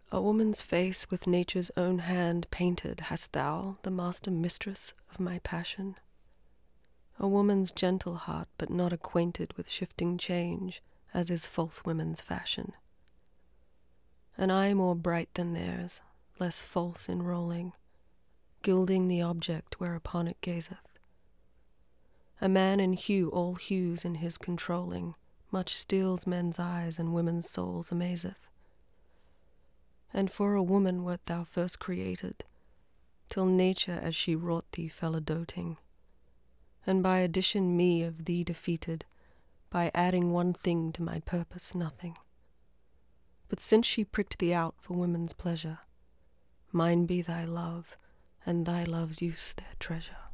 A woman's face with nature's own hand painted, hast thou, the master mistress of my passion? A woman's gentle heart, but not acquainted with shifting change, as is false women's fashion. An eye more bright than theirs, less false in rolling, gilding the object whereupon it gazeth. A man in hue all hues in his controlling, much steals men's eyes and women's souls amazeth. And for a woman wert thou first created, till nature as she wrought thee fell a doting, and by addition me of thee defeated, by adding one thing to my purpose nothing. But since she pricked thee out for women's pleasure, mine be thy love, and thy love's use their treasure.